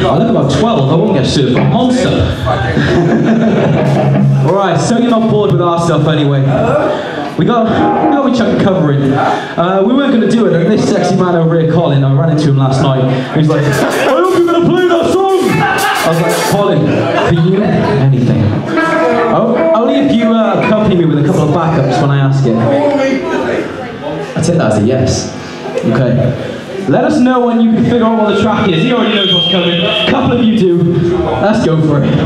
I look about 12, I won't get sued for a monster. Alright, so you're not bored with our stuff anyway. We got a chunk of covering. We weren't going to do it, and this sexy man over here, Colin, I ran into him last night. He's like, I hope you're going to play that song! I was like, Colin, for you, anything. Oh, only if you accompany me with a couple of backups when I ask it. I'd take that as a yes. Okay. Let us know when you can figure out what the track is. He already knows what's coming. A couple of you do. Let's go for it.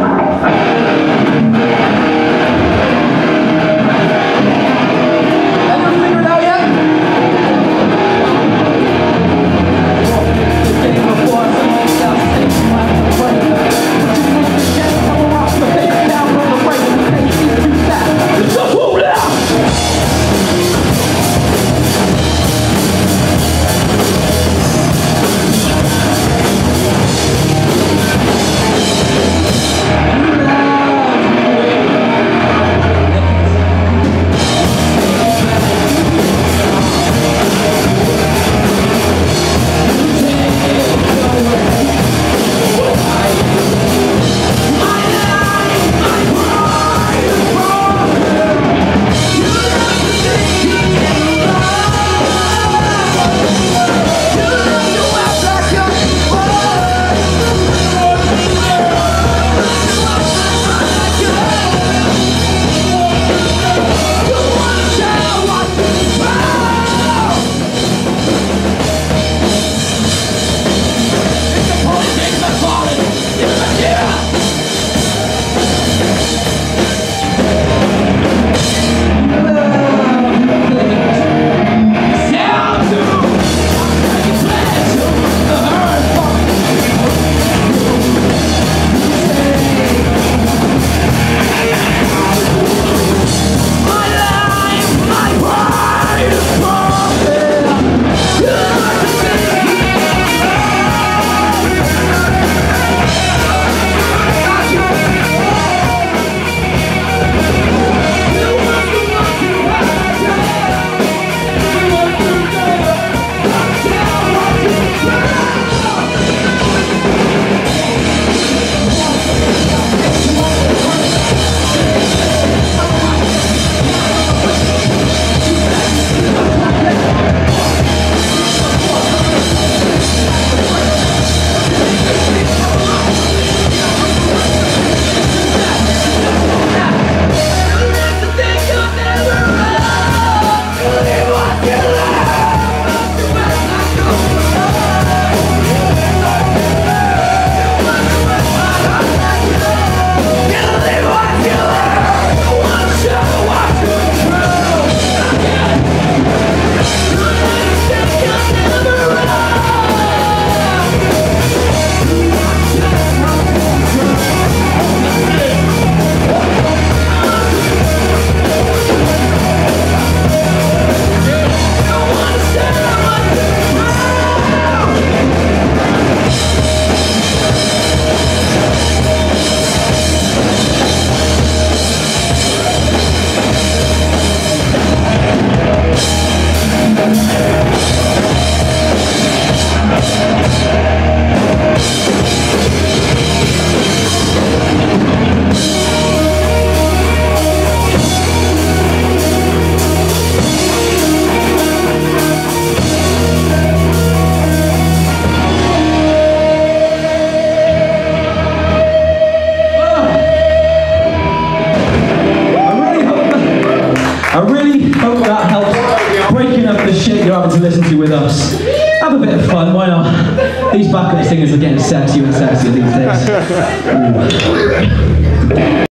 You're having to listen to with us. Have a bit of fun, why not? These backup singers are getting sexier and sexier these days.